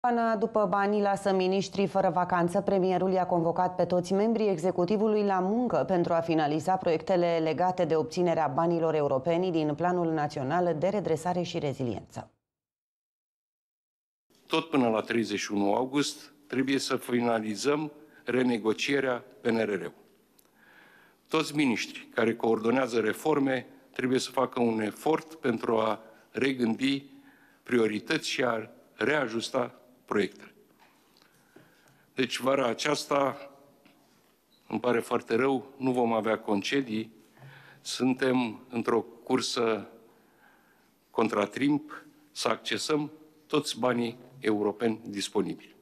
După banii lasă miniștrii fără vacanță, premierul i-a convocat pe toți membrii executivului la muncă pentru a finaliza proiectele legate de obținerea banilor europeni din Planul Național de Redresare și Reziliență. Tot până la 31 august trebuie să finalizăm renegocierea PNRR-ului. Toți miniștrii care coordonează reforme trebuie să facă un efort pentru a regândi priorități și a reajusta proiectele. Deci, vara aceasta, îmi pare foarte rău, nu vom avea concedii, suntem într-o cursă contra timp să accesăm toți banii europeni disponibili.